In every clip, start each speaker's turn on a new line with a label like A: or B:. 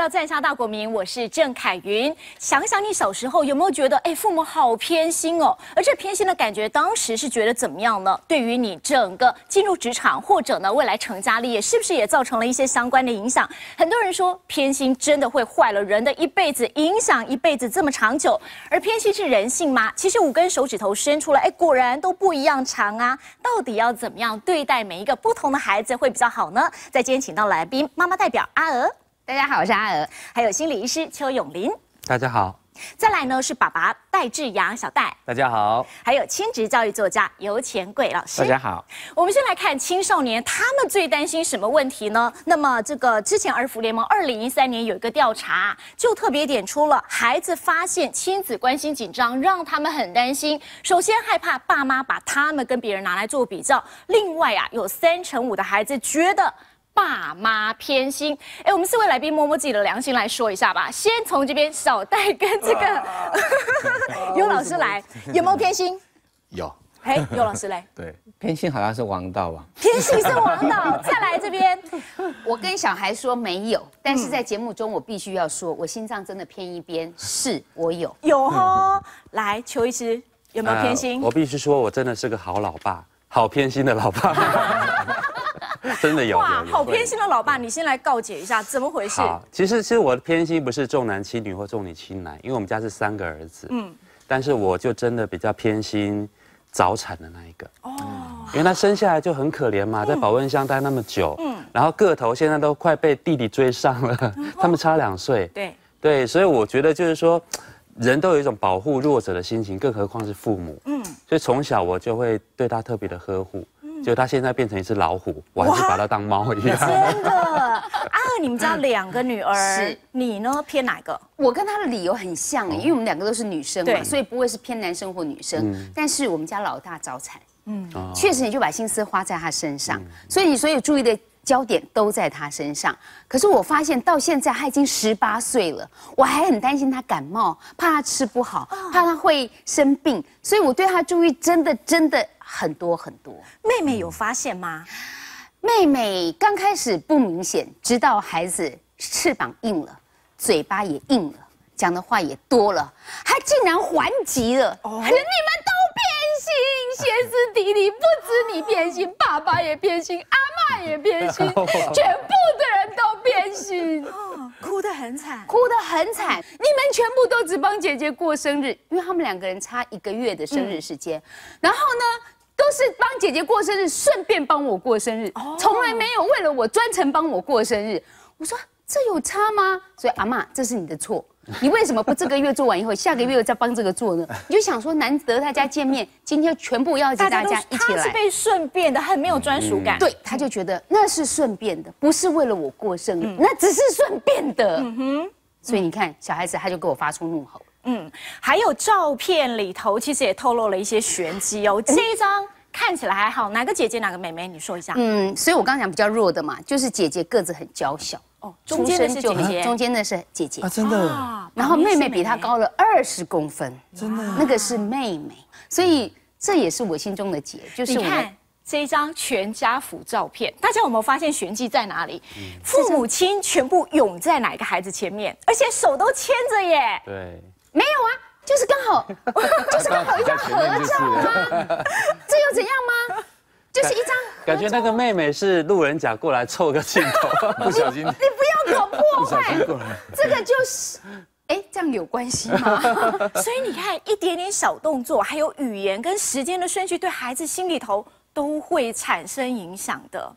A: 到在下大国民，我是郑凯云。想想你小时候有没有觉得，父母好偏心哦？而这偏心的感觉，当时是觉得怎么样呢？对于你整个进入职场或者呢未来成家立业，是不是也造成了一些相关的影响？很多人说偏心真的会坏了人的一辈子，影响一辈子这么长久。而偏心是人性吗？其实5根手指头伸出来，果然都不一样长啊。到底要怎么样对待每一个不同的孩子会比较好呢？在今天请到来宾，妈妈代表阿娥。
B: 大家好，我是阿娥，
A: 还有心理医师邱永林。
C: 大家好。
A: 再来呢是爸爸戴志阳小戴。
C: 大家好。
A: 还有亲职教育作家游钱贵老师。
C: 大家好。
A: 我们先来看青少年，他们最担心什么问题呢？那么这个之前儿福联盟2013年有一个调查，就特别点出了孩子发现亲子关系紧张，让他们很担心。首先害怕爸妈把他们跟别人拿来做比较，另外有35%的孩子觉得 爸妈偏心，我们4位来宾摸摸自己的良心来说一下吧。先从这边小戴跟这个尤老师来，有没有偏心？
D: 有。
A: 尤老师来。
D: 对，
C: 偏心好像是王道吧？
A: 偏心是王道。再来这边，
B: 我跟小孩说没有，但是在节目中我必须要说，我心脏真的偏一边，是我有。
A: 有哦。来，邱医师有没有偏心？
C: 我必须说，我真的是个好老爸，好偏心的老爸。真的有哇，
A: 好偏心的老爸，你先来告解一下，怎么回事？
C: 好，其实我的偏心不是重男轻女或重女轻男，因为我们家是3个儿子，但是我就真的比较偏心早产的那一个，因为他生下来就很可怜嘛，在保温箱待那么久，然后个头现在都快被弟弟追上了，他们差2岁，对，所以我觉得就是说，人都有一种保护弱者的心情，更何况是父母，所以从小我就会对他特别的呵护。 就他现在变成一只老虎，我还是把它当猫一样。
A: 真的，阿娥，你们家2个女儿，是你呢偏哪个？
B: 我跟她的理由很像因为我们2个都是女生嘛，所以不会是偏男生或女生。但是我们家老大早产，确实你就把心思花在他身上，所以你所有注意的 焦点都在他身上，可是我发现到现在他已经18岁了，我还很担心他感冒，怕他吃不好，怕他会生病，所以我对他注意真的很多很多。
A: 妹妹有发现吗？
B: 妹妹刚开始不明显，直到孩子翅膀硬了，嘴巴也硬了，讲的话也多了，他竟然还击了，还说你们都偏心，歇斯底里，不止你偏心，爸爸也偏心，阿嬷也偏心，全部的人都偏心，
A: 哭得很惨，
B: 哭得很惨。你们全部都只帮姐姐过生日，因为他们2个人差1个月的生日时间，然后呢， 都是帮姐姐过生日，顺便帮我过生日，从来没有为了我专程帮我过生日。我说这有差吗？所以阿嬷，这是你的错，你为什么不这个月做完以后，下个月又再帮这个做呢？你就想说难得大家见面，今天全部邀请大家一起来，
A: 他是被顺便的，很没有专属感。
B: 对，他就觉得那是顺便的，不是为了我过生日，那只是顺便的。所以你看，小孩子他就给我发出怒吼。
A: 还有照片里头其实也透露了一些玄机哦。这一张看起来还好，哪个姐姐哪个妹妹？你说一下。
B: 所以我刚刚讲比较弱的嘛，就是姐姐个子很娇小哦，
A: 中间的是姐姐，
B: 中间的是姐姐
D: 啊，真的。
B: 然后妹妹比她高了20公分，真的，那个是妹妹，所以这也是我心中的结，就是
A: 你看。 这一张全家福照片，大家有没有发现玄机在哪里？父母亲全部拥在哪个孩子前面，而且手都牵着耶。
C: 对，
B: 没有啊，就是刚好，就是刚好一张合照啊。这又怎样吗？就是一张。
C: 感觉那个妹妹是路人甲过来凑个镜头，
D: 不小心。
B: 你不要搞破坏，这个就是。 这样有关系吗？
A: 所以你看，一点点小动作，还有语言跟时间的顺序，对孩子心里头都会产生影响的。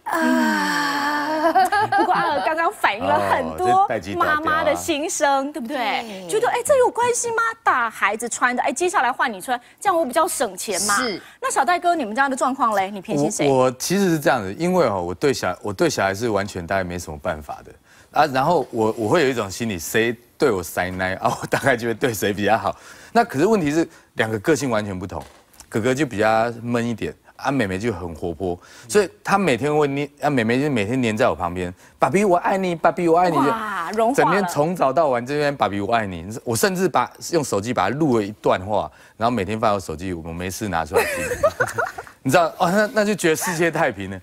A: 不过阿娥刚刚反映了很多妈妈的心声，对不对？觉得这有关系吗？大孩子穿的，接下来换你穿，这样我比较省钱嘛。是。那小戴哥，你们家的状况嘞？你偏心谁？
D: 我其实是这样的，因为我对小孩是完全大概没什么办法的啊。然后我会有一种心理，谁 对我塞奶啊，我大概就会对谁比较好。那可是问题是2个个性完全不同，哥哥就比较闷一点，妹妹就很活泼，所以她每天会黏，妹妹就每天黏在我旁边，爸比我爱你，爸比我爱你，
A: 哇，融化了，
D: 整天从早到晚这边爸比我爱你，我甚至用手机把它录了一段话，然后每天放我手机，我没事拿出来听，你知道哦，那就觉得世界太平了。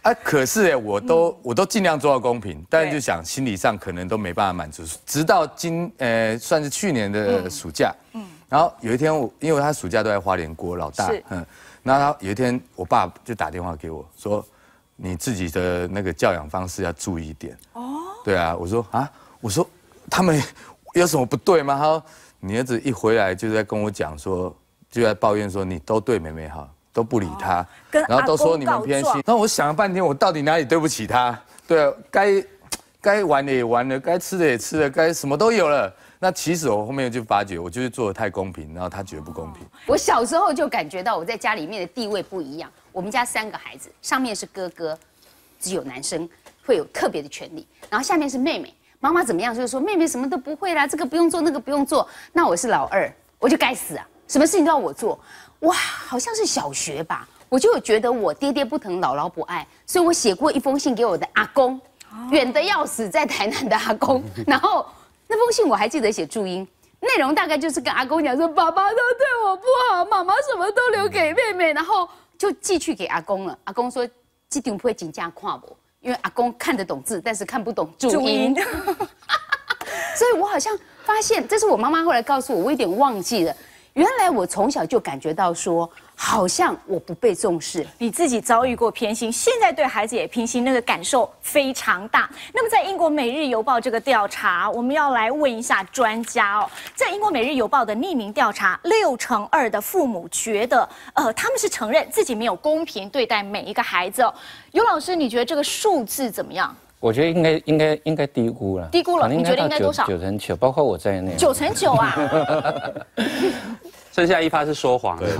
D: 啊，可是哎，我都尽量做到公平，但是就想心理上可能都没办法满足，直到算是去年的暑假，然后有一天因为他暑假都在花莲过老大，然后有一天我爸就打电话给我说，你自己的那个教养方式要注意一点。哦，对啊，我说他们有什么不对吗？他说你儿子一回来就在跟我讲说，就在抱怨说你都对妹妹好。都不理他，然后都说你们偏心。那我想了半天，我到底哪里对不起他？对啊，该玩的也玩了，该吃的也吃了，该什么都有了。那其实我后面就发觉，我就是做的太公平，然后他觉得不公平。
B: 我小时候就感觉到我在家里面的地位不一样。我们家3个孩子，上面是哥哥，只有男生会有特别的权利，然后下面是妹妹。妈妈怎么样？就是说妹妹什么都不会啦，这个不用做，那个不用做。那我是老2，我就该死啊，什么事情都要我做。哇，好像是小学吧，我就有觉得我爹爹不疼，姥姥不爱，所以我写过一封信给我的阿公，远的要死，在台南的阿公。然后那封信我还记得写注音，内容大概就是跟阿公讲说，爸爸都对我不好，妈妈什么都留给妹妹，然后就寄去给阿公了。阿公说这张不会真正看我，因为阿公看得懂字，但是看不懂注音。所以我好像发现，这是我妈妈后来告诉我，我有点忘记了。原来我从小就感觉到说，好像我不被重视。
A: 你自己遭遇过偏心，现在对孩子也偏心，那个感受非常大。那么在英国《每日邮报》这个调查，我们要来问一下专家哦。在英国《每日邮报》的匿名调查，62%的父母觉得，他们是承认自己没有公平对待每一个孩子哦。尤老师，你觉得这个数字怎么样？
E: 我觉得应该低估了，
A: 低估了。你觉得应该多少
E: ？9%，包括我在内。
A: 9%啊！
C: 剩下1%是说谎。对。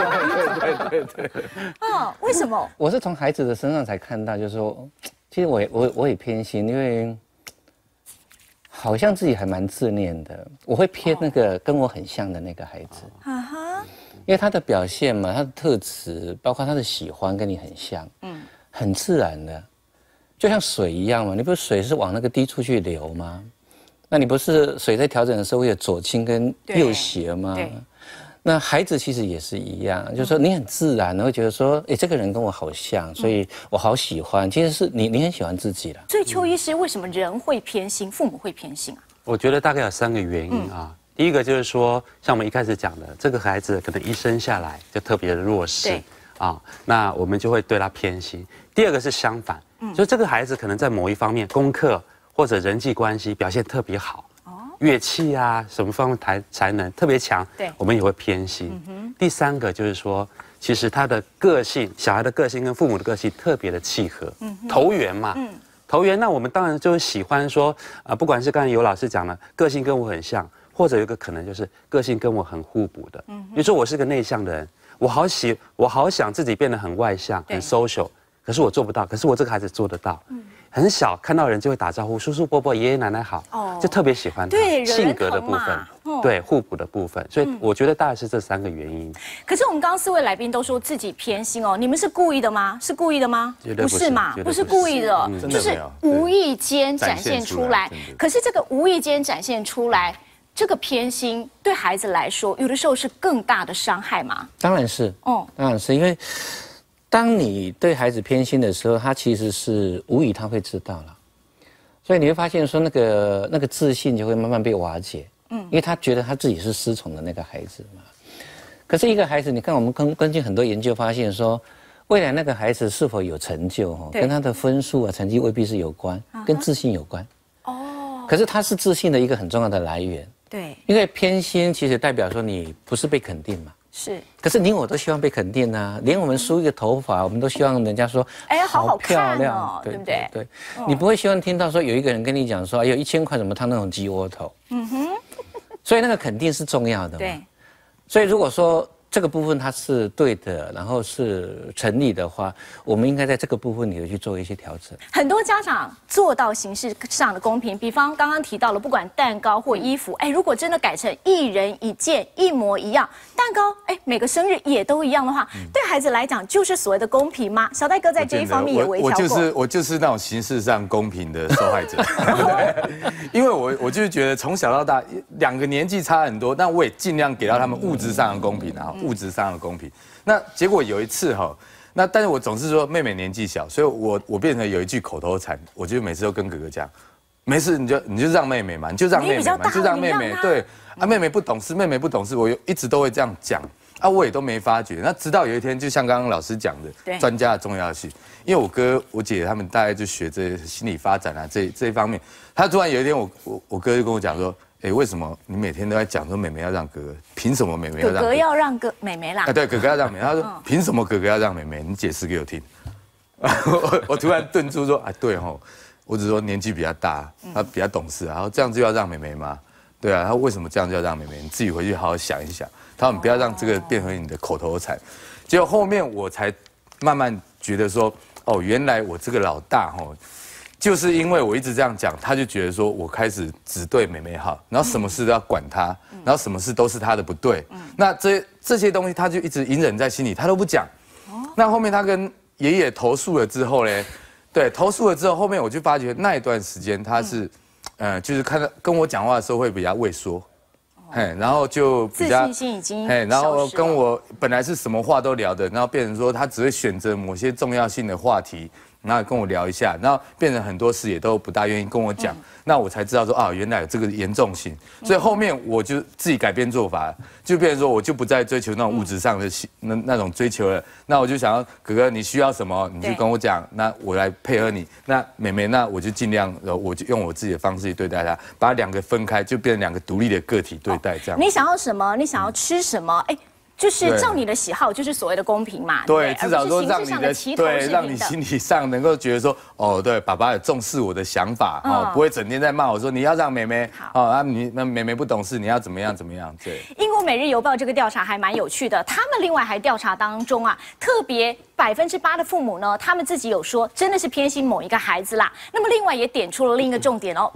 A: 为什么？
E: 我是从孩子的身上才看到，就是说，其实我也偏心，因为好像自己还蛮自恋的，我会偏那个跟我很像的那个孩子。因为他的表现嘛，他的特质，包括他的喜欢跟你很像，很自然的。就像水一样嘛，你不是水是往那个低处去流吗？那你不是水在调整的时候会有左倾跟右斜吗？那孩子其实也是一样，就是说你很自然的会觉得说，哎，这个人跟我好像，所以我好喜欢。其实是你很喜欢自己啦。
A: 所以邱医师，为什么人会偏心，父母会偏心啊？
C: 我觉得大概有3个原因啊。第一个就是说，像我们一开始讲的，这个孩子可能一生下来就特别的弱势啊，那我们就会对他偏心。第二个是相反。就这个孩子可能在某一方面功课或者人际关系表现特别好，乐器啊什么方面才能特别强，我们也会偏心。第3个就是说，其实他的个性，小孩的个性跟父母的个性特别的契合，投缘嘛，投缘。那我们当然就是喜欢说，不管是刚才尤老师讲的，个性跟我很像，或者有一个可能就是个性跟我很互补的。比如说我是个内向的人，我好想自己变得很外向，很 social。可是我做不到，可是我这个孩子做得到。很小看到人就会打招呼，叔叔伯伯、爷爷奶奶好，就特别喜欢他。
A: 对，
C: 性格的部分，对互补的部分，所以我觉得大概是这3个原因。
A: 可是我们刚刚4位来宾都说自己偏心哦，你们是故意的吗？是故意的吗？
C: 不
A: 是嘛？不是故意的，就是无意间展现出来。可是这个无意间展现出来，这个偏心对孩子来说，有的时候是更大的伤害吗？
E: 当然是，当然是因为。当你对孩子偏心的时候，他其实是无语，他会知道了，所以你会发现说那个自信就会慢慢被瓦解，因为他觉得他自己是失宠的那个孩子嘛。可是一个孩子，你看我们根据很多研究发现说，未来那个孩子是否有成就，跟他的分数啊成绩未必是有关，跟自信有关。可是他是自信的一个很重要的来源。
A: 对，
E: 因为偏心其实代表说你不是被肯定嘛。
A: 是，
E: 可是你我都希望被肯定啊，连我们梳一个头发，我们都希望人家说，
A: 哎，好
E: 漂亮
A: 哦，对不对？
E: 对，你不会希望听到说有一个人跟你讲说，哎呦，1000块怎么烫那种鸡窝头？所以那个肯定是重要的嘛。对，所以如果说这个部分它是对的，然后是成立的话，我们应该在这个部分里头去做一些调整。
A: 很多家长做到形式上的公平，比方刚刚提到了，不管蛋糕或衣服，哎，如果真的改成1人1件，一模一样，蛋糕，哎，每个生日也都一样的话，对孩子来讲就是所谓的公平吗？小戴哥在这一方面也微调过。
D: 我就是那种形式上公平的受害者，因为我就是觉得从小到大2个年纪差很多，但我也尽量给到他们物质上的公平啊。物质上的公平，那结果有一次那但是我总是说妹妹年纪小，所以我变成有一句口头禅，我就每次都跟哥哥讲，没事你就让妹妹嘛，你就让妹妹嘛，就让妹妹。对啊，妹妹不懂事，妹妹不懂事，我一直都会这样讲啊，我也都没发觉。那直到有一天，就像刚刚老师讲的，专家的重要性，因为我哥我姐他们大概就学这心理发展啊这一方面，他突然有一天我哥就跟我讲说。哎，为什么你每天都在讲说妹妹要让哥哥？凭什么妹妹要让
A: 哥哥要让妹妹啦？
D: 啊，对，哥哥要让妹妹。他说凭什么哥哥要让妹妹？你解释给我听。我突然顿住说，啊，对吼，我只是说年纪比较大，他比较懂事，然后这样就要让妹妹吗？对啊，他为什么这样就要让妹妹？你自己回去好好想一想。他们不要让这个变成你的口头禅。结果后面我才慢慢觉得说，哦，原来我这个老大吼。就是因为我一直这样讲，他就觉得说我开始只对妹妹好，然后什么事都要管她，然后什么事都是她的不对。那这些东西他就一直隐忍在心里，他都不讲。那后面他跟爷爷投诉了之后呢，对，投诉了之后，后面我就发觉那一段时间他是，就是看到跟我讲话的时候会比较畏缩，然后就比较
A: 自信心已经，
D: 然后跟我本来是什么话都聊的，然后变成说他只会选择某些重要性的话题。然后跟我聊一下，然后变成很多事也都不大愿意跟我讲，那我才知道说啊，原来有这个严重性，所以后面我就自己改变做法，就变成说我就不再追求那种物质上的那种追求了，那我就想要哥哥你需要什么你就跟我讲，那我来配合你，那妹妹那我就尽量，我就用我自己的方式去对待她，把两个分开，就变成两个独立的个体对待这样。
A: 你想要什么？你想要吃什么？哎。就是照你的喜好，就是所谓的公平嘛。
D: 对，至少说让你的
A: 对，
D: 让你心理上能够觉得说，哦，对，爸爸也重视我的想法，哦，不会整天在骂我说你要让妹妹，哦，啊，那妹妹不懂事，你要怎么样怎么样？对。
A: 英国《每日邮报》这个调查还蛮有趣的，他们另外还调查当中啊，特别8%的父母呢，他们自己有说真的是偏心某一个孩子啦。那么另外也点出了另一个重点哦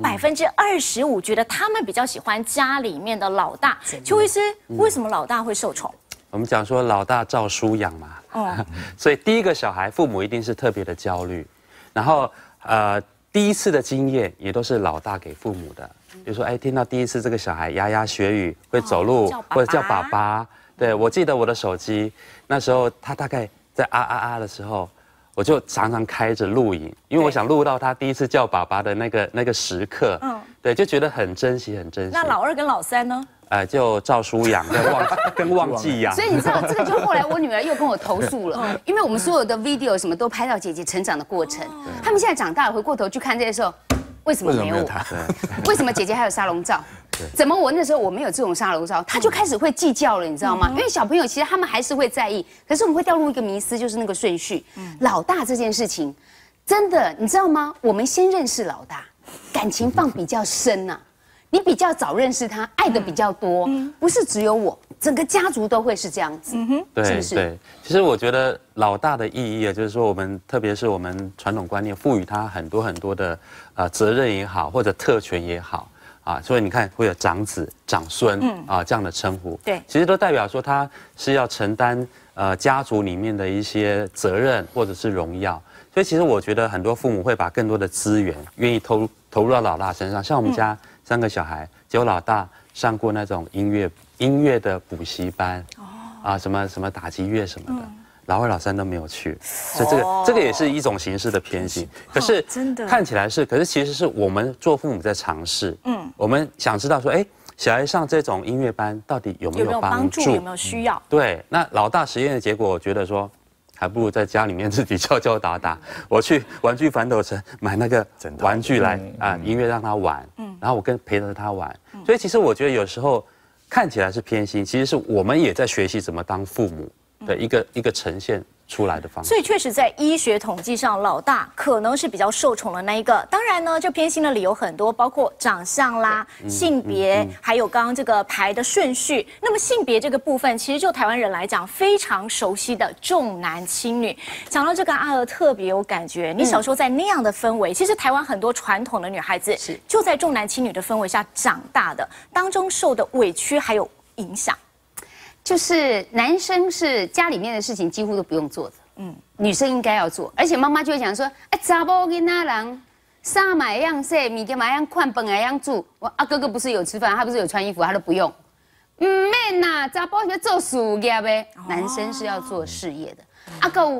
A: ，25%觉得他们比较喜欢家里面的老大。邱医师，为什么老大会受宠？
C: 我们讲说老大照书养嘛，所以第一个小孩父母一定是特别的焦虑，然后第一次的经验也都是老大给父母的，比如说哎听到第一次这个小孩牙牙学语会走路或者叫爸爸，对我记得我的手机那时候他大概在啊啊啊的时候，我就常常开着录影，因为我想录到他第一次叫爸爸的那个时刻，对，就觉得很珍惜很珍惜。
A: 那老2跟老3呢？
C: 就照书养，跟忘记养。
B: 所以你知道这个就后来我女儿又跟我投诉了，因为我们所有的 video 什么都拍到姐姐成长的过程，他们现在长大了回过头去看这些时候，为什么没有我？为什么姐姐还有沙龙照？怎么我那时候我没有这种沙龙照？他就开始会计较了，你知道吗？因为小朋友其实他们还是会在意，可是我们会掉入一个迷思，就是那个顺序。老大这件事情，真的你知道吗？我们先认识老大，感情放比较深呐。你比较早认识他，爱的比较多，不是只有我，整个家族都会是这样子，
C: 对，
B: 是不是？
C: 对，其实我觉得老大的意义啊，就是说我们特别是我们传统观念赋予他很多的责任也好，或者特权也好啊，所以你看会有长子、长孙这样的称呼，
A: 对，
C: 其实都代表说他是要承担家族里面的一些责任或者是荣耀，所以其实我觉得很多父母会把更多的资源愿意投入到老大身上，像我们家。3个小孩，只有老大上过那种音乐的补习班，什么打击乐什么的，老2、老3都没有去，所以这个也是一种形式的偏心。可是
A: 真的
C: 看起来是，可是其实是我们做父母在尝试，我们想知道说，哎，小孩上这种音乐班到底有没有帮助，
A: 有没有需要？
C: 对，那老大实验的结果，我觉得说。还不如在家里面自己敲打。我去玩具反斗城买那个玩具来音乐让他玩，然后我陪着他玩。所以其实我觉得有时候看起来是偏心，其实是我们也在学习怎么当父母的一个呈现出来的方式。
A: 所以确实在医学统计上，老大可能是比较受宠的那一个。当然呢，这偏心的理由很多，包括长相啦、性别，还有刚刚这个排的顺序。那么性别这个部分，其实就台湾人来讲非常熟悉的重男轻女。讲到这个，阿娥特别有感觉。你小时候在那样的氛围，其实台湾很多传统的女孩子就在重男轻女的氛围下长大的，当中受的委屈还有影响。
B: 就是男生是家里面的事情几乎都不用做的，女生应该要做，而且妈妈就会讲说，哎，查某囡仔人衫嘛一样洗，米给嘛一样换，饭也一样煮。我哥哥不是有吃饭，他不是有穿衣服，他都不用。免呐，查甫要做事业呗，男生是要做事业的。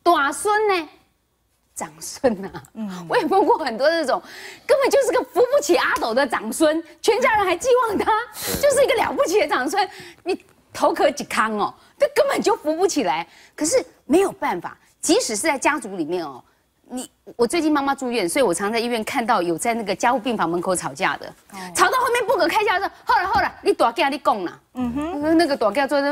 B: 大孙呢？长孙呐，我也碰过很多这种，根本就是个扶不起阿斗的长孙，全家人还寄望他，就是一个了不起的长孙，你头壳几康哦，这根本就扶不起来。可是没有办法，即使是在家族里面哦，我最近妈妈住院，所以我常在医院看到有在那个家务病房门口吵架的，吵到后面不可开交说，好了，你大囝你讲啦，那个大囝说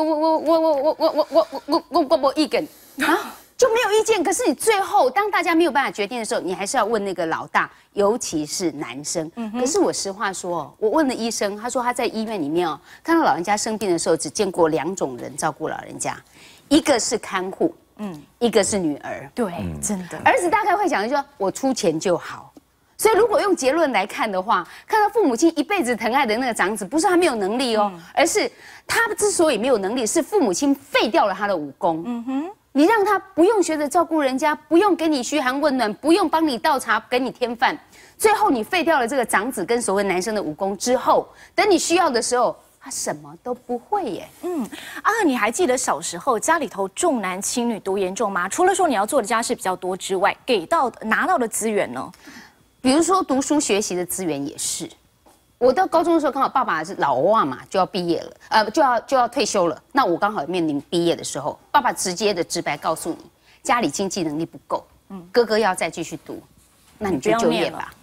B: 我没意见啊。就没有意见，可是你最后当大家没有办法决定的时候，你还是要问那个老大，尤其是男生。可是我实话说，我问了医生，他说他在医院里面哦，看到老人家生病的时候，只见过2种人照顾老人家，一个是看护，一个是女儿。
A: 对，真的，
B: 儿子大概会想说，我出钱就好。所以如果用结论来看的话，看到父母亲一辈子疼爱的那个长子，不是他没有能力哦，而是他之所以没有能力，是父母亲废掉了他的武功。你让他不用学着照顾人家，不用给你嘘寒问暖，不用帮你倒茶，给你添饭，最后你废掉了这个长子跟所谓男生的武功之后，等你需要的时候，他什么都不会耶。
A: 你还记得小时候家里头重男轻女多严重吗？除了说你要做的家事比较多之外，拿到的资源呢？
B: 比如说读书学习的资源也是。我到高中的时候，刚好爸爸是老欧嘛，就要毕业了，就要退休了。那我刚好面临毕业的时候，爸爸直白告诉你，家里经济能力不够，哥哥要再继续读，那你就就业吧。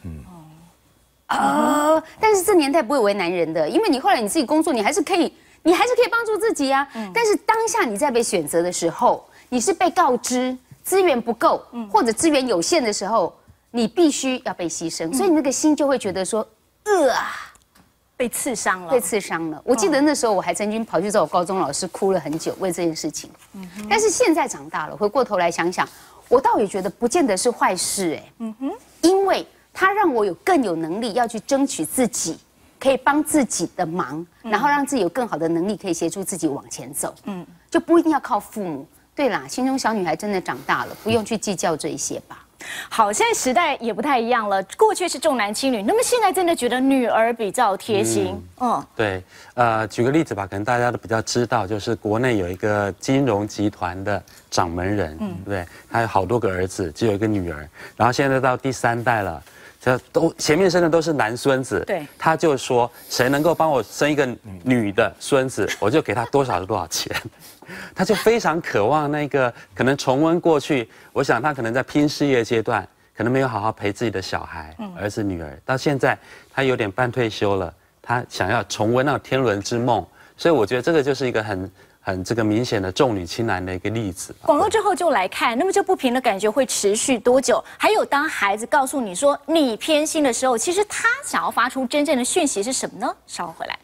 B: 但是这年代不会为难人的，因为你后来你自己工作，你还是可以帮助自己啊。但是当下你在被选择的时候，你是被告知资源不够，或者资源有限的时候，你必须要被牺牲，所以你那个心就会觉得说，
A: 被刺伤了。
B: 我记得那时候我还曾经跑去找我高中老师哭了很久，为这件事情。但是现在长大了，回过头来想想，我倒也觉得不见得是坏事因为它让我更有能力要去争取自己，可以帮自己的忙，然后让自己有更好的能力可以协助自己往前走。就不一定要靠父母。对啦，心中小女孩真的长大了，不用去计较这一些吧。
A: 好，现在时代也不太一样了，过去是重男轻女，那么现在真的觉得女儿比较贴心。
C: 对，举个例子吧，可能大家都比较知道，就是国内有一个金融集团的掌门人，对不对？他有好多个儿子，只有一个女儿，然后现在到第3代了。前面生的都是男孙子，
A: 对，
C: 他就说谁能够帮我生一个女的孙子，我就给他多少钱。他就非常渴望那个可能重温过去，我想他可能在拼事业阶段，可能没有好好陪自己的小孩，儿子女儿，到现在他有点半退休了，他想要重温那种天伦之梦，所以我觉得这个就是一个很这个明显的重女轻男的一个例子。
A: 广告之后就来看，那么这不平的感觉会持续多久？还有当孩子告诉你说你偏心的时候，其实他想要发出真正的讯息是什么呢？稍后回来。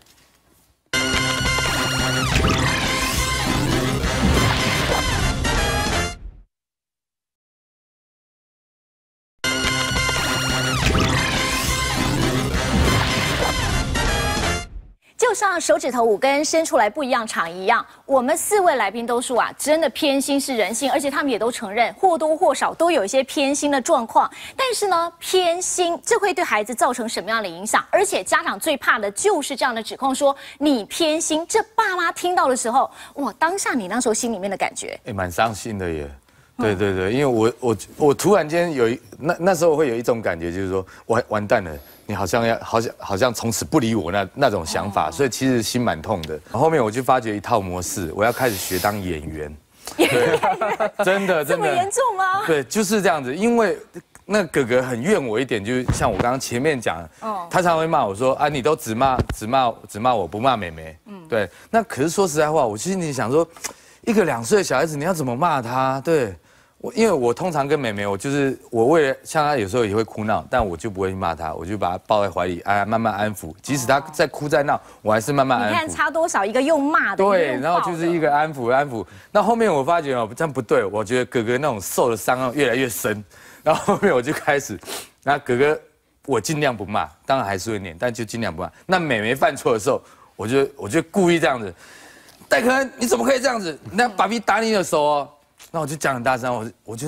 A: 就像手指头5根伸出来不一样长一样，我们4位来宾都说真的偏心是人性，而且他们也都承认或多或少都有一些偏心的状况。但是呢，偏心这会对孩子造成什么样的影响？而且家长最怕的就是这样的指控，说你偏心。这爸妈听到的时候，当下你那时候心里面的感觉，
D: 蛮伤心的耶。对，因为我突然间那时候会有一种感觉，就是说完蛋了。你好像从此不理我那种想法，所以其实心蛮痛的。后面我就发觉一套模式，我要开始学当演员。真的
A: 这么严重吗？
D: 对，就是这样子。因为那哥哥很怨我一点，就是像我刚刚前面讲，他常会骂我说你都只骂我，不骂妹妹。对。那可是说实在话，我心里想说，一个2岁的小孩子，你要怎么骂他？对。因为我通常跟妹妹，我为了像她有时候也会哭闹，但我就不会骂她，我就把她抱在怀里，慢慢安抚。即使她在哭在闹，我还是慢慢安抚。
A: 你看差多少，一个用骂的，
D: 对，然后就是一个安抚。那后面我发觉这样不对，我觉得哥哥那种受的伤越来越深。然后后面我就开始，那哥哥我尽量不骂，当然还是会念，但就尽量不骂。那妹妹犯错的时候，我就故意这样子，戴可恩你怎么可以这样子？那爸比打你的手哦。那我就讲很大声，我就那种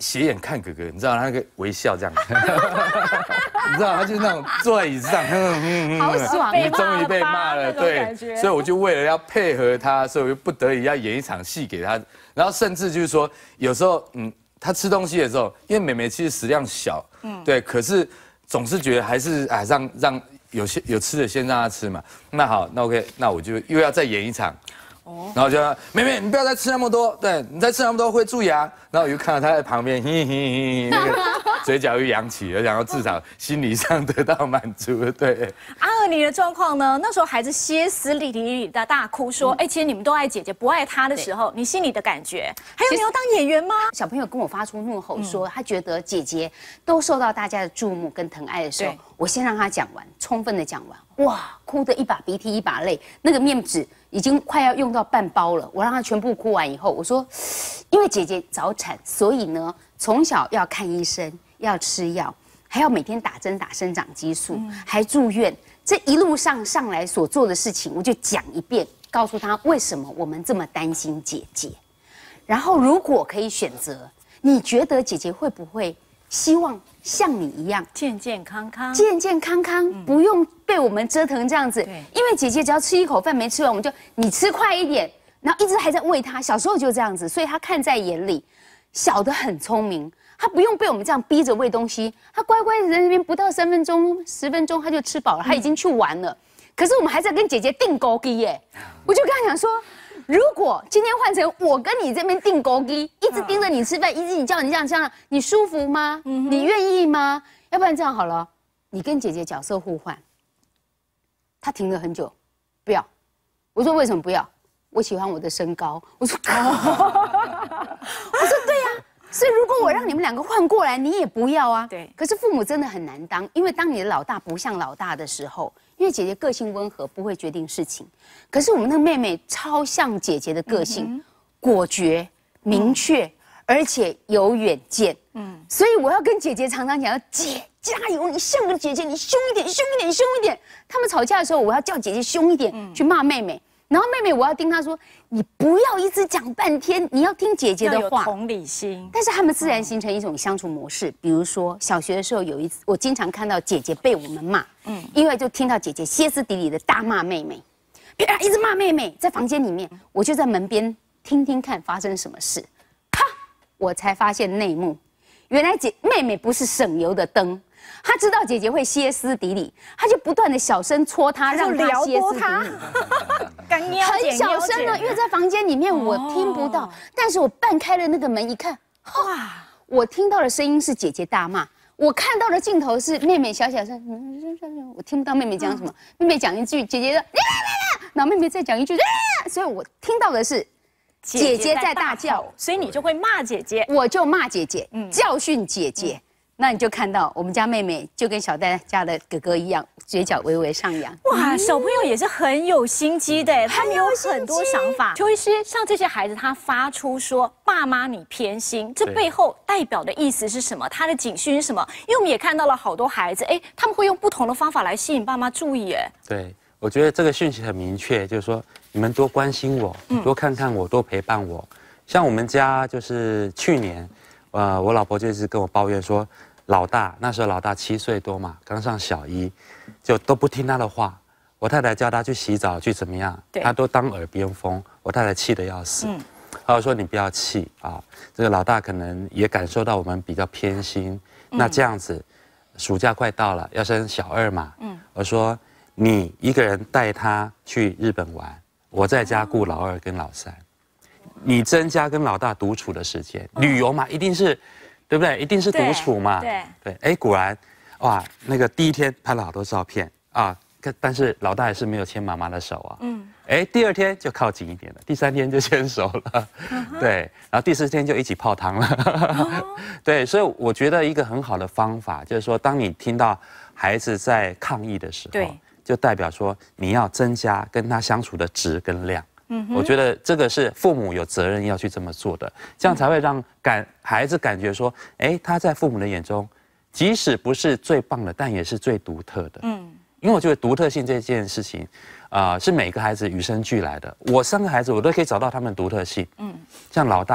D: 斜眼看哥哥，你知道他那个微笑这样，你知道他就是那种坐在椅子上，
B: 好爽，
D: 你终于被骂了，对，所以我就为了要配合他，所以我就不得已要演一场戏给他，然后甚至就是说有时候他吃东西的时候，因为妹妹其实食量小，对，可是总是觉得还是让有吃的先让他吃嘛。那好，那 OK， 那我就又要再演一场。然后就说妹妹，你不要再吃那么多，对你再吃那么多会蛀牙。然后我就看到他在旁边，那个嘴角又扬起了，然后至少心理上得到满足了。对，
A: 阿娥，你的状况呢？那时候孩子歇斯底里的大哭说：“其实你们都爱姐姐，不爱她的时候，你心里的感觉？还有你要当演员吗？”
B: 小朋友跟我发出怒吼说，他觉得姐姐都受到大家的注目跟疼爱的时候，我先让他讲完，充分的讲完，哇，哭得一把鼻涕一把泪，那个面纸已经快要用到半包了。我让他全部哭完以后，我说，因为姐姐早产，所以呢，从小要看医生，要吃药，还要每天打针打生长激素，还住院。这一路上来所做的事情，我就讲一遍，告诉他为什么我们这么担心姐姐。然后，如果可以选择，你觉得姐姐会不会希望像你一样
A: 健健康康，
B: 健健康康，不用被我们折腾这样子？因为姐姐只要吃一口饭没吃完，我们就你吃快一点，然后一直还在喂她。小时候就这样子，所以她看在眼里。小的很聪明，她不用被我们这样逼着喂东西，她乖乖的在那边不到3分钟、10分钟她就吃饱了，她已经去玩了。可是我们还在跟姐姐订勾机耶，我就跟她讲说。如果今天换成我跟你这边订勾机，一直盯着你吃饭，一直你叫你这样，你舒服吗？你愿意吗？要不然这样好了，你跟姐姐角色互换。他停了很久，不要。我说为什么不要？我喜欢我的身高。我说，我说对呀。所以如果我让你们两个换过来，你也不要啊。
A: 对。
B: 可是父母真的很难当，因为当你的老大不像老大的时候。因为姐姐个性温和，不会决定事情，可是我们那个妹妹超像姐姐的个性，果决、明确，而且有远见。所以我要跟姐姐常常讲，姐加油，你像个姐姐，你凶一点，凶一点，凶一点。他们吵架的时候，我要叫姐姐凶一点，去骂妹妹。然后妹妹，我要盯她说，你不要一直讲半天，你要听姐姐的话，
A: 要有同理心。
B: 但是他们自然形成一种相处模式。比如说小学的时候，有一次我经常看到姐姐被我们骂，因为就听到姐姐歇斯底里的大骂妹妹，一直骂妹妹，在房间里面，我就在门边听听看发生什么事。哈，我才发现内幕，原来妹妹不是省油的灯。他知道姐姐会歇斯底里，他就不断的小声戳她，让她歇斯底里。很小声的，因为在房间里面我听不到，但是我半开了那个门一看，哇，我听到的声音是姐姐大骂，我看到的镜头是妹妹小小声，我听不到妹妹讲什么，妹妹讲一句，姐姐说，然后妹妹再讲一句，所以我听到的是姐姐在大叫，
A: 所以你就会骂姐姐，
B: 我就骂姐姐，教训姐姐。那你就看到我们家妹妹就跟小戴家的哥哥一样，嘴角微微上扬。
A: 哇，小朋友也是很有心机的，他们有很多想法。邱医师，像这些孩子，他发出说“爸妈你偏心”，这背后代表的意思是什么？他的警讯是什么？因为我们也看到了好多孩子，他们会用不同的方法来吸引爸妈注意。
C: 对，我觉得这个讯息很明确，就是说你们多关心我，多看看我，多陪伴我。像我们家就是去年，我老婆就一直跟我抱怨说。老大那时候老大7岁多嘛，刚上小1，就都不听他的话。我太太叫他去洗澡去怎么样，他都当耳边风。我太太气得要死，他说你不要气啊，这个老大可能也感受到我们比较偏心。那这样子，暑假快到了，要升小2嘛，我说你一个人带他去日本玩，我在家顾老2跟老3，你增加跟老大独处的时间。旅游嘛，一定是。对不对？一定是独处嘛。对，果然，哇，那个第1天拍了好多照片啊，但是老大也是没有牵妈妈的手啊。第2天就靠近一点了，第3天就牵手了，对，然后第4天就一起泡汤了。对，所以我觉得一个很好的方法就是说，当你听到孩子在抗议的时候，就代表说你要增加跟他相处的质跟量。我觉得这个是父母有责任要去这么做的，这样才会让孩子感觉说，他在父母的眼中，即使不是最棒的，但也是最独特的。因为我觉得独特性这件事情，是每个孩子与生俱来的。我3个孩子，我都可以找到他们独特性。像老大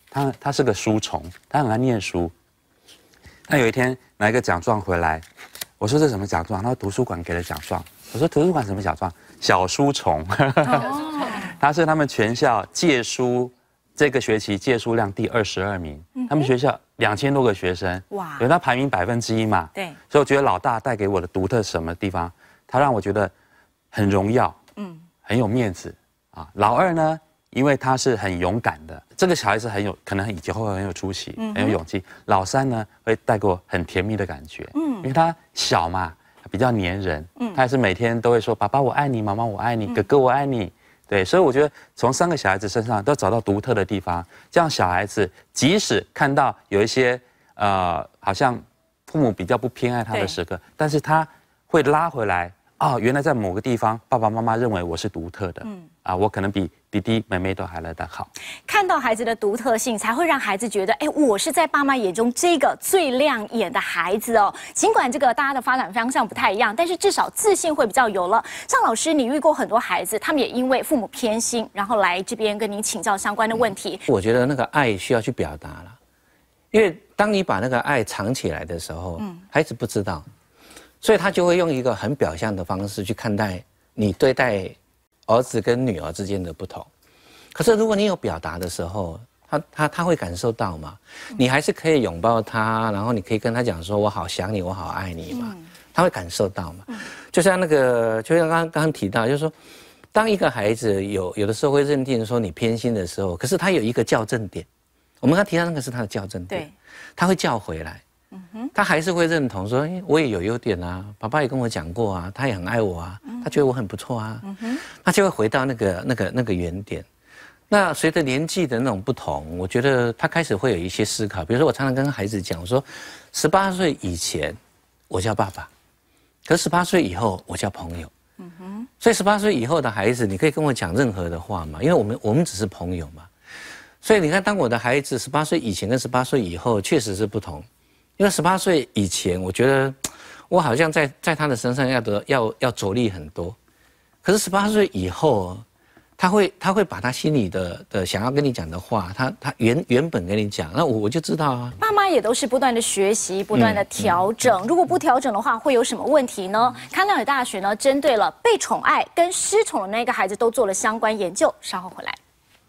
C: 他是个书虫，他很爱念书。他有一天拿一个奖状回来，我说这什么奖状？他说图书馆给的奖状。我说图书馆什么奖状？小书虫。他是他们全校借书这个学期借书量第22名，他们学校2000多个学生，哇，有他排名1%嘛。对，所以我觉得老大带给我的独特什么地方？他让我觉得很荣耀，很有面子啊。老二呢？因为他是很勇敢的，这个小孩子可能以后会很有出息，很有勇气。老三呢，会带给我很甜蜜的感觉，因为他小嘛，比较黏人，他也是每天都会说爸爸我爱你，妈妈我爱你，哥哥我爱你，对，所以我觉得从3个小孩子身上都找到独特的地方，这样小孩子即使看到有一些好像父母比较不偏爱他的时刻，但是他会拉回来。原来在某个地方，爸爸妈妈认为我是独特的，我可能比弟弟妹妹都还来得好。
A: 看到孩子的独特性，才会让孩子觉得，我是在爸妈眼中这个最亮眼的孩子哦。尽管这个大家的发展方向不太一样，但是至少自信会比较有了。像老师，你遇过很多孩子，他们也因为父母偏心，然后来这边跟您请教相关的问题。
E: 我觉得那个爱需要去表达了，因为当你把那个爱藏起来的时候，孩子不知道。所以他就会用一个很表象的方式去看待你对待儿子跟女儿之间的不同。可是如果你有表达的时候，他会感受到嘛，你还是可以拥抱他，然后你可以跟他讲说我好想你，我好爱你嘛，他会感受到嘛。就像刚刚提到，就是说，当一个孩子有的时候会认定说你偏心的时候，可是他有一个校正点，我们刚提到那个是他的校正点，他会叫回来。他还是会认同说，我也有优点啊，爸爸也跟我讲过啊，他也很爱我啊，他觉得我很不错啊，他就会回到那个原点。那随着年纪的那种不同，我觉得他开始会有一些思考。比如说，我常常跟孩子讲，我说，18岁以前我叫爸爸，可是18岁以后我叫朋友。所以18岁以后的孩子，你可以跟我讲任何的话嘛，因为我们只是朋友嘛。所以你看，当我的孩子18岁以前跟18岁以后确实是不同。因为18岁以前，我觉得我好像在他的身上要着力很多，可是18岁以后，他会把他心里的想要跟你讲的话，他原本跟你讲，那我就知道啊。
A: 爸妈也都是不断的学习，不断的调整。如果不调整的话，会有什么问题呢？康奈尔大学呢，针对了被宠爱跟失宠的那个孩子都做了相关研究。稍后回来。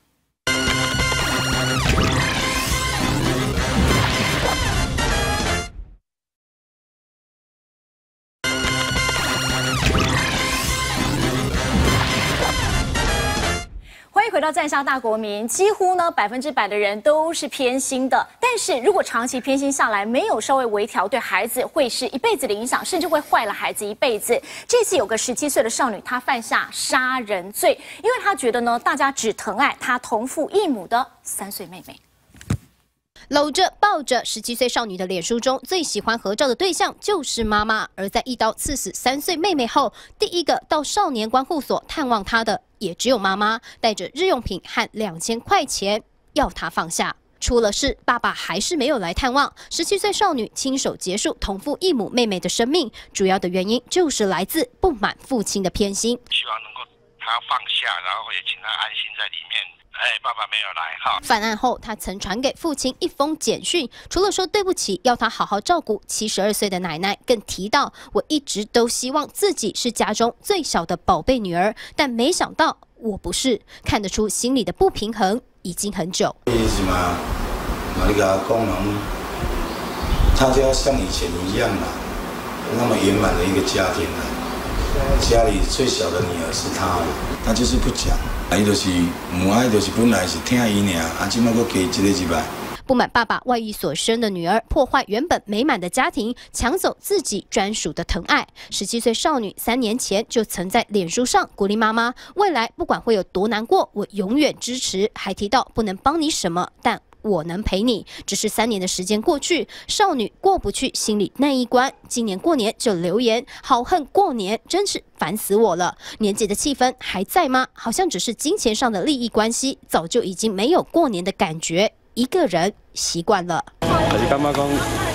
A: 欢迎回到在下大国民，几乎呢100%的人都是偏心的，但是如果长期偏心下来，没有稍微微调，对孩子会是一辈子的影响，甚至会坏了孩子一辈子。这次有个17岁的少女，她犯下杀人罪，因为她觉得呢，大家只疼爱她同父异母的3岁妹妹。
F: 搂着抱着17岁少女的脸书中最喜欢合照的对象就是妈妈，而在一刀刺死3岁妹妹后，第一个到少年观护所探望她的也只有妈妈，带着日用品和2000块钱要她放下。出了事，爸爸还是没有来探望。17岁少女亲手结束同父异母妹妹的生命，主要的原因就是来自不满父亲的偏心。
G: 希望能够他放下，然后也请他安心在里面。爸爸没有来哈。
F: 犯案后，他曾传给父亲一封简讯，除了说对不起，要他好好照顾72岁的奶奶，更提到我一直都希望自己是家中最小的宝贝女儿，但没想到我不是，看得出心里的不平衡已经很久。
H: 你跟他讲他就要像以前一样啦，那么圆满的一个家庭啦。家里最小的女儿是他就是不讲，伊就是母爱，就是本来是听伊尔，今麦佫加一个礼拜。
F: 不满爸爸外遇所生的女儿，破坏原本美满的家庭，抢走自己专属的疼爱。17岁少女3年前就曾在脸书上鼓励妈妈，未来不管会有多难过，我永远支持。还提到不能帮你什么，但我能陪你。只是3年的时间过去，少女过不去心里那一关。今年过年就留言好恨过年，真是烦死我了。年节的气氛还在吗？好像只是金钱上的利益关系，早就已经没有过年的感觉。一个人习惯了。
I: 还是感觉讲，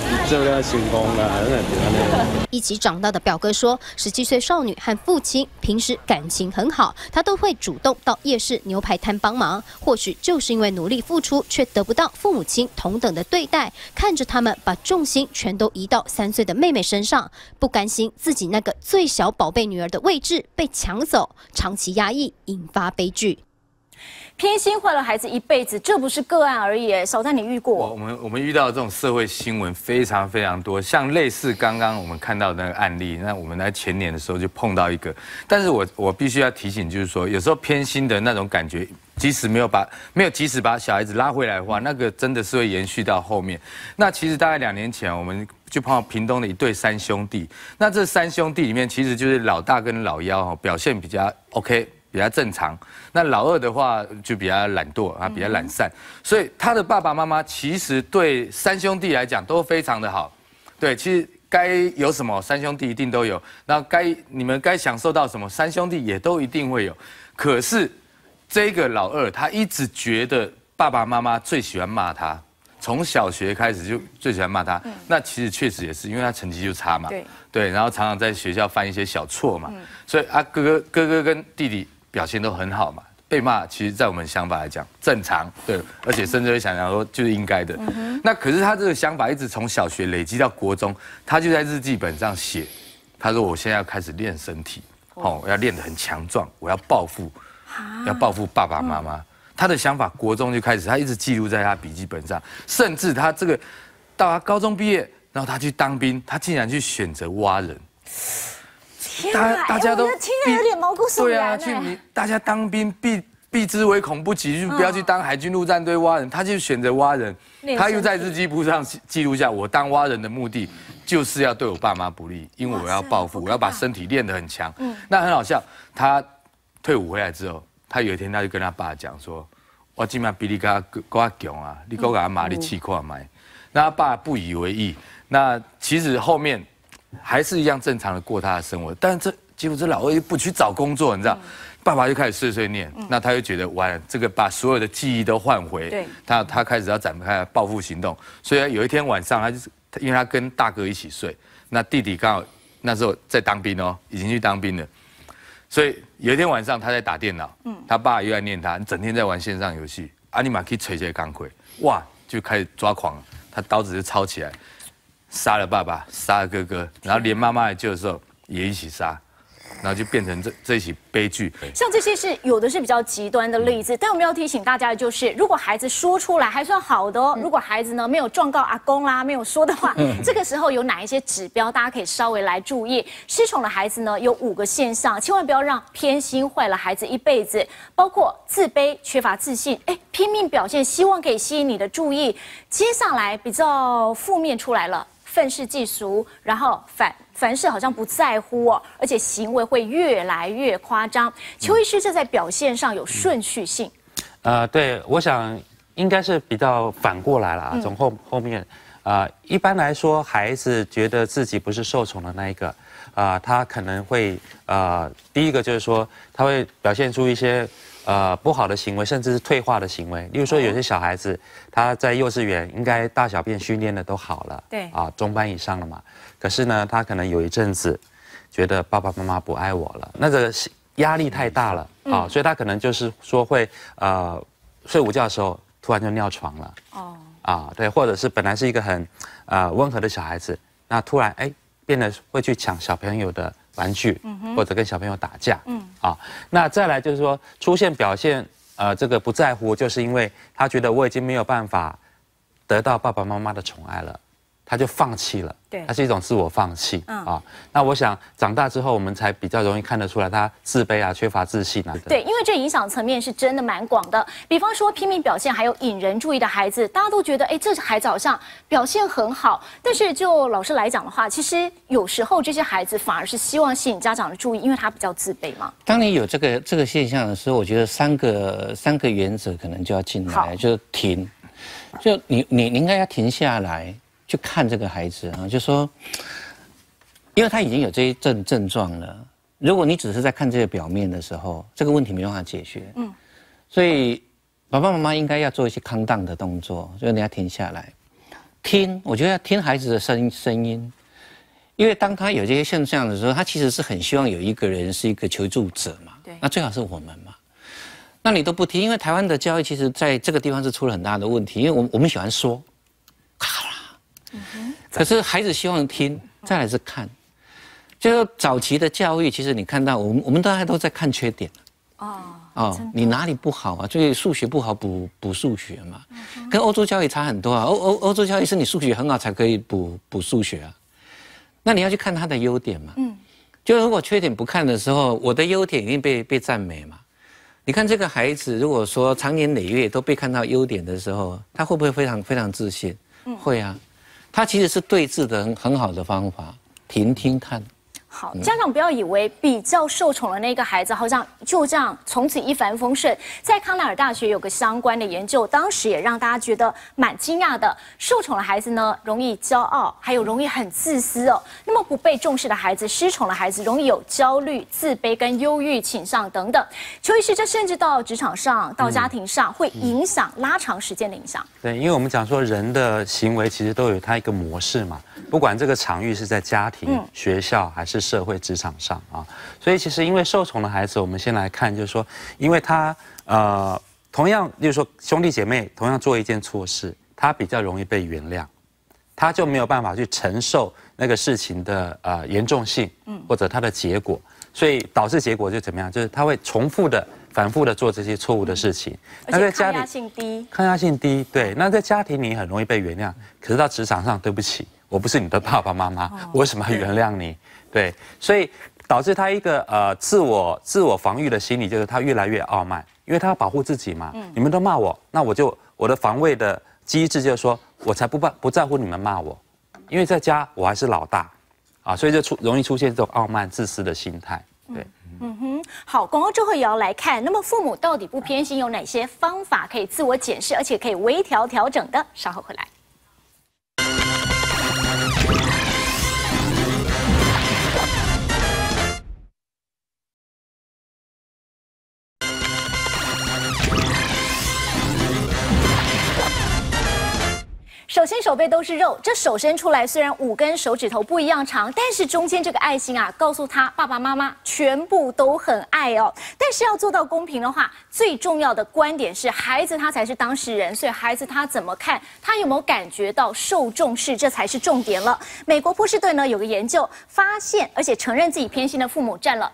I: 做了成功啦，那就安尼。
F: 一起长大的表哥说，17岁少女和父亲平时感情很好，他都会主动到夜市牛排摊帮忙。或许就是因为努力付出，却得不到父母亲同等的对待，看着他们把重心全都移到3岁的妹妹身上，不甘心自己那个最小宝贝女儿的位置被抢走，长期压抑，引发悲剧。
A: 偏心坏了孩子一辈子，这不是个案而已。小丹，你遇过？
D: 我们遇到这种社会新闻非常非常多，像类似刚刚我们看到的那个案例，那我们在前年的时候就碰到一个，但是我必须要提醒，就是说有时候偏心的那种感觉，即使没有及时把小孩子拉回来的话，那个真的是会延续到后面。那其实大概2年前，我们就碰到屏东的一对3兄弟，那这3兄弟里面，其实就是老大跟老幺表现比较 OK。比较正常，那老二的话就比较懒惰啊，比较懒散，所以他的爸爸妈妈其实对3兄弟来讲都非常的好，对，其实该有什么3兄弟一定都有，然后你们该享受到什么3兄弟也都一定会有，可是这个老二他一直觉得爸爸妈妈最喜欢骂他，从小学开始就最喜欢骂他，那其实确实也是因为他成绩就差嘛，对，然后常常在学校犯一些小错嘛，所以哥哥跟弟弟表现都很好嘛，被骂其实，在我们想法来讲正常，对，而且甚至会想说就是应该的。那可是他这个想法一直从小学累积到国中，他就在日记本上写，他说我现在要开始练身体，我要练得很强壮，我要报复，要报复爸爸妈妈。他的想法国中就开始，他一直记录在他笔记本上，甚至他这个到他高中毕业，然后他去当兵，他竟然去选择挖人。大家都
A: 听着有点毛骨悚然。
D: 对啊，大家当兵避之唯恐不及，就不要去当海军陆战队挖人，他就选择挖人。他又在日记簿上记录下，我当挖人的目的就是要对我爸妈不利，因为我要报复，我要把身体练得很强。那很好笑，他退伍回来之后，他有一天他就跟他爸讲说：“我今晚比你更强啊，你给我马力气看买。”那他爸不以为意。那其实后面还是一样正常的过他的生活，但是结果这老二又不去找工作，你知道，爸爸就开始碎碎念，那他就觉得完了，这个把所有的记忆都换回，对，他开始要展开报复行动，所以有一天晚上，因为他跟大哥一起睡，那弟弟刚好那时候在当兵哦，已经去当兵了，所以有一天晚上他在打电脑，他爸又在念他，你整天在玩线上游戏，你马可以捶这些钢盔，哇，就开始抓狂了，他刀子就抄起来。杀了爸爸，杀了哥哥，然后连妈妈来救的时候也一起杀，然后就变成这一起悲剧。
A: 像这些是有的是比较极端的例子，但我们要提醒大家的就是，如果孩子说出来还算好的哦，如果孩子呢没有状告阿公啦，没有说的话，这个时候有哪一些指标大家可以稍微来注意？失宠的孩子呢有5个现象，千万不要让偏心坏了孩子一辈子，包括自卑、缺乏自信，拼命表现，希望可以吸引你的注意。接下来比较负面出来了。愤世嫉俗，然后凡事好像不在乎哦，而且行为会越来越夸张。邱医师，这在表现上有顺序性？
C: 对，我想应该是比较反过来了，从后面，一般来说，孩子觉得自己不是受宠的那一个，他可能会第一个就是说，他会表现出一些不好的行为，甚至是退化的行为。例如说，有些小孩子他在幼稚园应该大小便训练的都好了，对中班以上了嘛。可是呢，他可能有一阵子觉得爸爸妈妈不爱我了，那个压力太大了所以他可能就是说会睡午觉的时候突然就尿床了对，或者是本来是一个很温和的小孩子，那突然变得会去抢小朋友的玩具，或者跟小朋友打架，那再来就是说出现表现，这个不在乎，就是因为他觉得我已经没有办法得到爸爸妈妈的宠爱了，他就放弃了，对，它是一种自我放弃那我想长大之后，我们才比较容易看得出来他自卑缺乏自信
A: 对，因为这影响层面是真的蛮广的。比方说拼命表现，还有引人注意的孩子，大家都觉得这孩子好像表现很好，但是就老师来讲的话，其实有时候这些孩子反而是希望吸引家长的注意，因为他比较自卑嘛。
E: 当你有这个现象的时候，我觉得三个原则可能就要进来，就是停，就你应该要停下来。去看这个孩子就说，因为他已经有这一症状了。如果你只是在看这个表面的时候，这个问题没办法解决。所以爸爸妈妈应该要做一些康荡的动作，就是你要停下来， 听，我觉得要听孩子的声音，因为当他有这些现象的时候，他其实是很希望有一个人是一个求助者嘛，对，那最好是我们嘛。那你都不听，因为台湾的教育其实在这个地方是出了很大的问题，因为我们喜欢说，可是孩子希望听，再来是看，就是早期的教育，其实你看到我们大家都在看缺点。你哪里不好啊？所以数学不好补数学嘛，跟欧洲教育差很多啊。欧洲教育是你数学很好才可以补数学啊。那你要去看他的优点嘛。就如果缺点不看的时候，我的优点一定被赞美嘛。你看这个孩子，如果说长年累月都被看到优点的时候，他会不会非常非常自信？会啊。他其实是对峙的很好的方法，听看。
A: 好，家长不要以为比较受宠的那个孩子好像就这样从此一帆风顺。在康奈尔大学有个相关的研究，当时也让大家觉得蛮惊讶的。受宠的孩子呢，容易骄傲，还有容易很自私哦。那么不被重视的孩子，失宠的孩子，容易有焦虑、自卑跟忧郁倾向等等。邱医师，这甚至到职场上、到家庭上，会影响拉长时间的影响。
C: 对，因为我们讲说人的行为其实都有它一个模式嘛，不管这个场域是在家庭、学校还是社会职场上啊，所以其实因为受宠的孩子，我们先来看，就是说，因为他同样，就是说兄弟姐妹同样做一件错事，他比较容易被原谅，他就没有办法去承受那个事情的严重性，或者他的结果，所以导致结果就怎么样，就是他会重复的、反复的做这些错误的事情。
A: 而且抗压性低，
C: 抗压性低，对。那在家庭里很容易被原谅，可是到职场上，对不起，我不是你的爸爸妈妈，我为什么要原谅你？对，所以导致他一个自我防御的心理，就是他越来越傲慢，因为他要保护自己嘛。你们都骂我，那我的防卫的机制就是说，我才不在乎你们骂我，因为在家我还是老大，所以就容易出现这种傲慢、自私的心态。对，
A: 好，广告之后也要来看，那么父母到底不偏心有哪些方法可以自我检视，而且可以微调调整的？稍后回来。手心手背都是肉，这手伸出来虽然5根手指头不一样长，但是中间这个爱心啊，告诉他爸爸妈妈全部都很爱哦。但是要做到公平的话，最重要的观点是孩子他才是当事人，所以孩子他怎么看，他有没有感觉到受重视，这才是重点了。美国波士顿呢有个研究发现，而且承认自己偏心的父母占了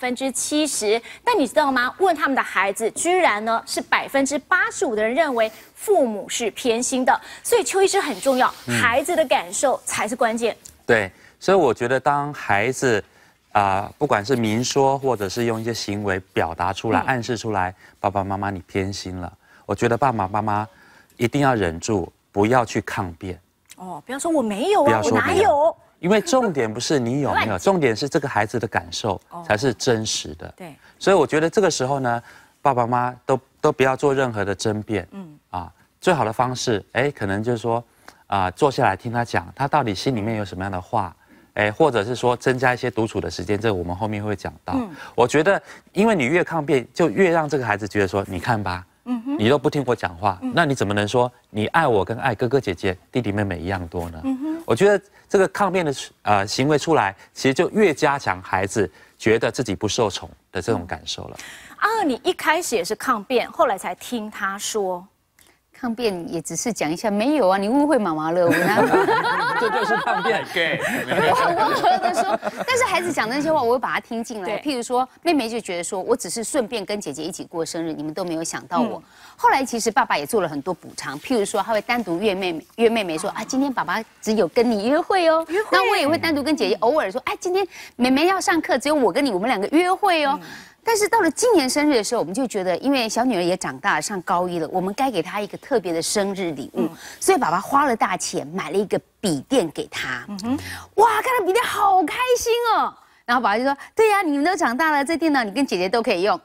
A: 70%，但你知道吗？问他们的孩子，居然呢是85%的人认为父母是偏心的，所以邱医师很重要，孩子的感受才是关键。
C: 对，所以我觉得当孩子不管是明说，或者是用一些行为表达出来、暗示出来，爸爸妈妈你偏心了，我觉得爸爸妈妈一定要忍住，不要去抗辩。
A: 不要说我没有啊，我哪有？
C: 因为重点不是你有没有，重点是这个孩子的感受才是真实的。对，所以我觉得这个时候呢，爸爸妈妈都不要做任何的争辩。最好的方式，可能就是说，坐下来听他讲，他到底心里面有什么样的话，或者是说增加一些独处的时间，这个我们后面会讲到。我觉得，因为你越抗辩，就越让这个孩子觉得说，你看吧，你都不听我讲话，那你怎么能说你爱我跟爱哥哥姐姐、弟弟妹妹一样多呢？我觉得这个抗辩的行为出来，其实就越加强孩子觉得自己不受宠的这种感受了。
A: 你一开始也是抗辩，后来才听他说。
B: 抗辩也只是讲一下，没有啊，你误会妈妈了，
C: 这就是抗辩。
B: 我很温和的说，但是孩子讲的那些话，我会把它听进来。譬如说，妹妹就觉得说我只是顺便跟姐姐一起过生日，你们都没有想到我。后来其实爸爸也做了很多补偿，譬如说他会单独约妹妹说今天爸爸只有跟你约会哦，那我也会单独跟姐姐偶尔说，今天妹妹要上课，只有我跟你，我们2个约会哦。但是到了今年生日的时候，我们就觉得，因为小女儿也长大了，上高1了，我们该给她一个特别的生日礼物，所以爸爸花了大钱买了一个笔电给她。哇，看到笔电好开心哦！然后爸爸就说：“对呀，你们都长大了，这电脑你跟姐姐都可以用。”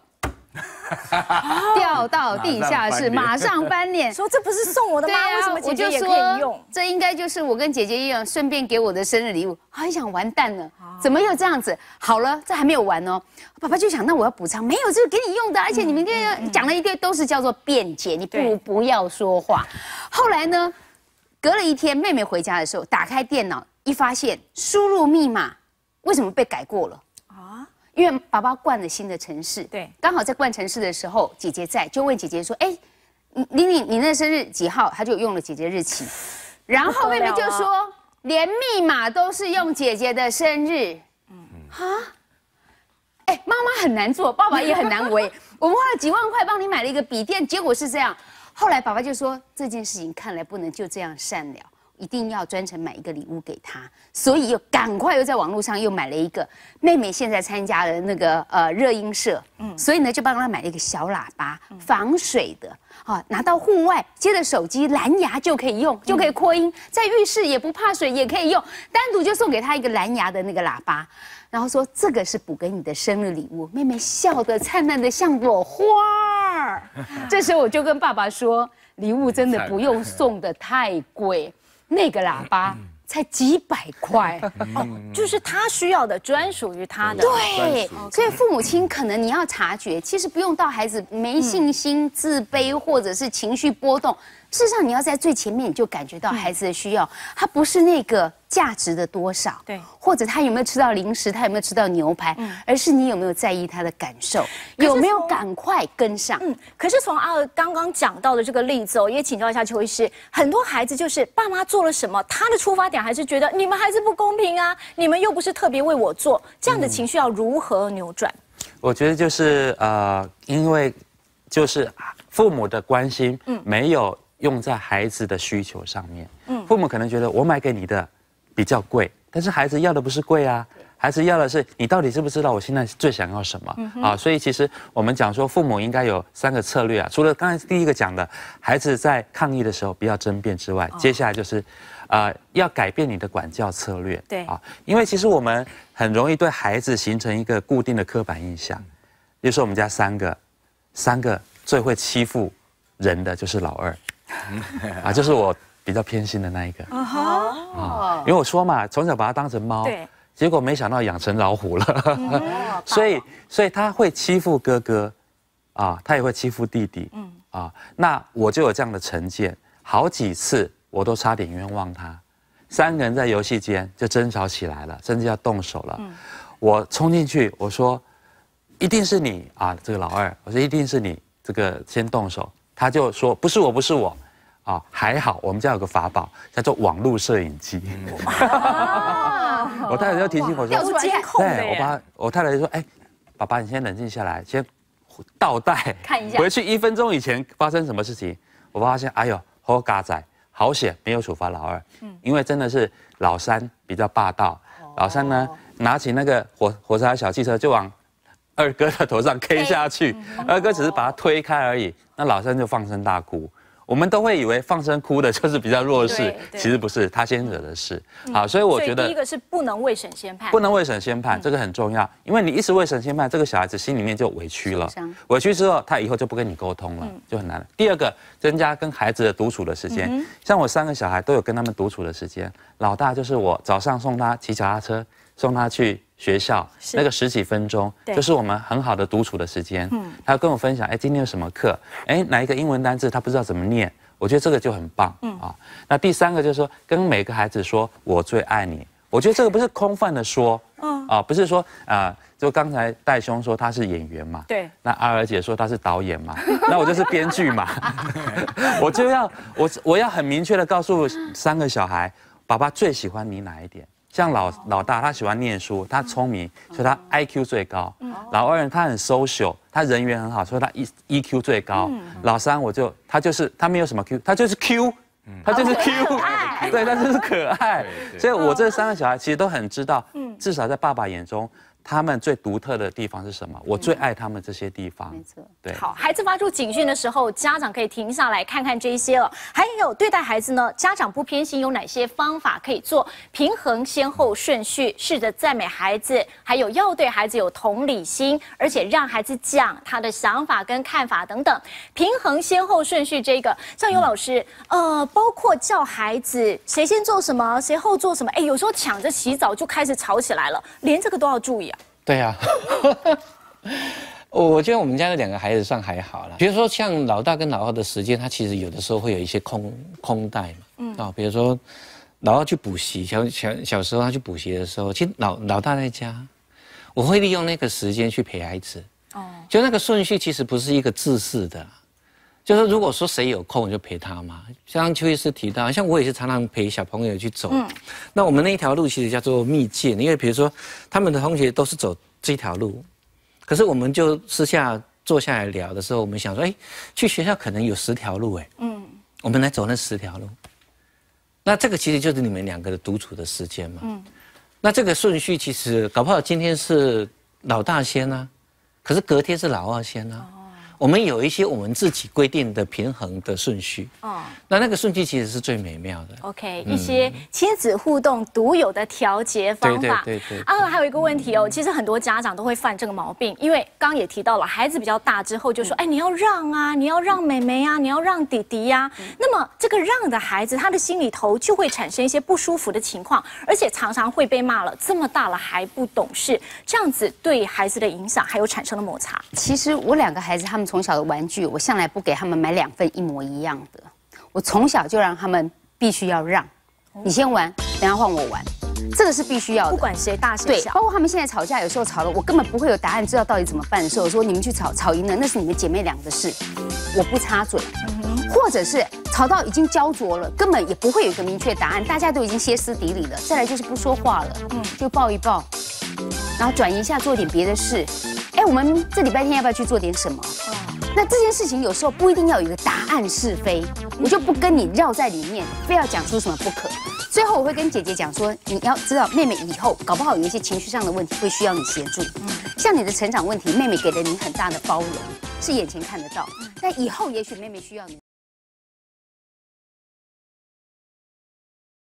B: 掉到地下室，马上翻脸，
A: 说这不是送我的吗？为什么姐姐也可以用？
B: 这应该就是我跟姐姐一样，顺便给我的生日礼物。好想完蛋了，怎么又这样子？好了，这还没有完哦。爸爸就想，那我要补偿，没有，这个给你用的，而且你们讲了一堆都是叫做辩解，你不如不要说话。后来呢？ 隔了一天，妹妹回家的时候，打开电脑一发现输入密码，为什么被改过了？啊，因为爸爸换了新的城市，
A: 对，
B: 刚好在换城市的时候，姐姐在，就问姐姐说，哎，你那生日几号？她就用了姐姐日期，然后妹妹就说，连密码都是用姐姐的生日，哎，妈妈很难做，爸爸也很难为。我们花了几万块帮你买了一个笔电，结果是这样。后来爸爸就说这件事情看来不能就这样善了，一定要专程买一个礼物给他，所以又赶快又在网络上又买了一个。妹妹现在参加了那个热音社，所以呢就帮她买了一个小喇叭，防水的。拿到户外接着手机蓝牙就可以用，就可以扩音，在浴室也不怕水，也可以用。单独就送给她一个蓝牙的那个喇叭。然后说这个是补给你的生日礼物，妹妹笑得灿烂的像朵花儿。这时候我就跟爸爸说，礼物真的不用送的太贵，那个喇叭才几百块，
A: 就是他需要的，专属于他的。
B: 对，所以父母亲可能你要察觉，其实不用到孩子没信心、自卑或者是情绪波动。事实上，你要在最前面你就感觉到孩子的需要，他不是那个价值的多少，
A: 对，
B: 或者他有没有吃到零食，他有没有吃到牛排，而是你有没有在意他的感受，有没有赶快跟上。
A: 可是从阿娥刚刚讲到的这个例子哦，也请教一下邱医师，很多孩子就是爸妈做了什么，他的出发点还是觉得你们还是不公平啊，你们又不是特别为我做，这样的情绪要如何扭转？
C: 我觉得就是因为就是父母的关心没有用在孩子的需求上面。父母可能觉得我买给你的比较贵，但是孩子要的不是贵啊，孩子要的是你到底知不知道我现在最想要什么所以其实我们讲说父母应该有3个策略啊，除了刚才第一个讲的孩子在抗议的时候不要争辩之外，接下来就是要改变你的管教策略。
A: 对
C: 因为其实我们很容易对孩子形成一个固定的刻板印象，比如说我们家3个最会欺负人的就是老二就是我比较偏心的那一个因为我说嘛，从小把他当成猫，结果没想到养成老虎了所以他会欺负哥哥他也会欺负弟弟那我就有这样的成见，好几次我都差点冤枉他，3个人在游戏间就争吵起来了，甚至要动手了我冲进去我说一定是你这个老二，我说一定是你这个先动手，他就说不是我不是我还好我们家有个法宝叫做网络摄影机我太太就提醒我说
A: 监控的
C: 对，我太太就说爸爸你先冷静下来，先倒带
B: 看一下
C: 回去1分钟以前发生什么事情。我发现哎呦好嘎仔，好险没有处罚老二因为真的是老3比较霸道老3呢拿起那个火柴小汽车就往二哥的头上 K 下去二哥只是把他推开而已，那老3就放声大哭。我们都会以为放声哭的就是比较弱势，其实不是，他先惹的事。所以我觉得
A: 第一个是不能未审先判，
C: 不能未审先判，这个很重要，因为你一直未审先判，这个小孩子心里面就委屈了，委屈之后他以后就不跟你沟通了，就很难了。第二个，增加跟孩子的独处的时间，像我3个小孩都有跟他们独处的时间，老大就是我早上送他骑脚踏车，送他去学校，那个10几分钟，就是我们很好的独处的时间。他跟我分享，今天有什么课？哪一个英文单字他不知道怎么念？我觉得这个就很棒那第3个就是说，跟每个孩子说我最爱你。我觉得这个不是空泛的说，不是说就刚才戴兄说他是演员嘛，
A: 对，
C: 那阿娥姐说他是导演嘛，那我就是编剧嘛，我要很明确的告诉3个小孩，爸爸最喜欢你哪一点。像老大他喜欢念书，他聪明，所以他 IQ 最高。老二他很 social， 他人缘很好，所以他 EQ 最高。老3他没有什么 Q， 他就是 Q， 他就是 Q， 对，他就是可爱。所以我这3个小孩其实都很知道，至少在爸爸眼中，他们最独特的地方是什么？我最爱他们这些地方。
B: 没错，
C: 对。
A: 好，孩子发出警讯的时候，家长可以停下来看看这些了。还有对待孩子呢，家长不偏心有哪些方法可以做？平衡先后顺序，试着赞美孩子，还有要对孩子有同理心，而且让孩子讲他的想法跟看法等等。平衡先后顺序这个，像尤老师，包括叫孩子谁先做什么，谁后做什么，有时候抢着洗澡就开始吵起来了，连这个都要注意啊。
E: 对啊， 我觉得我们家的2个孩子算还好啦。比如说像老大跟老二的时间，他其实有的时候会有一些空带嘛。比如说老二去补习，小时候他去补习的时候，其实老大在家，我会利用那个时间去陪孩子。就那个顺序其实不是一个自私的。就是如果说谁有空就陪他嘛，像邱医师提到，像我也是常常陪小朋友去走。那我们那一条路其实叫做密界，因为比如说他们的同学都是走这条路，可是我们就私下坐下来聊的时候，我们想说，去学校可能有10条路，我们来走那10条路。那这个其实就是你们2个的独处的时间嘛。那这个顺序其实搞不好今天是老大先啊，可是隔天是老二先啊。我们有一些我们自己规定的平衡的顺序，那个顺序其实是最美妙的。
A: OK，一些亲子互动独有的调节方法。对。还有一个问题哦，其实很多家长都会犯这个毛病，因为刚刚也提到了，孩子比较大之后就说，你要让啊，你要让妹妹啊，你要让弟弟呀。那么这个让的孩子，他的心里头就会产生一些不舒服的情况，而且常常会被骂了，这么大了还不懂事，这样子对孩子的影响还有产生了摩擦。
B: 其实我2个孩子他们从小的玩具，我向来不给他们买2份一模一样的。我从小就让他们必须要让，你先玩，等下换我玩，这个是必须要的。
A: 不管谁大谁小，
B: 包括他们现在吵架，有时候吵了，我根本不会有答案，知道到底怎么办的时候，我说你们去吵，吵赢了那是你们姐妹俩的事，我不插嘴。或者是吵到已经焦灼了，根本也不会有一个明确答案，大家都已经歇斯底里了。再来就是不说话了，就抱一抱，然后转移一下做点别的事。我们这礼拜天要不要去做点什么？那这件事情有时候不一定要有一个答案是非，我就不跟你绕在里面，非要讲出什么不可。最后我会跟姐姐讲说，你要知道妹妹以后搞不好有一些情绪上的问题会需要你协助。像你的成长问题，妹妹给了你很大的包容，是眼前看得到。但以后也许妹妹需要你。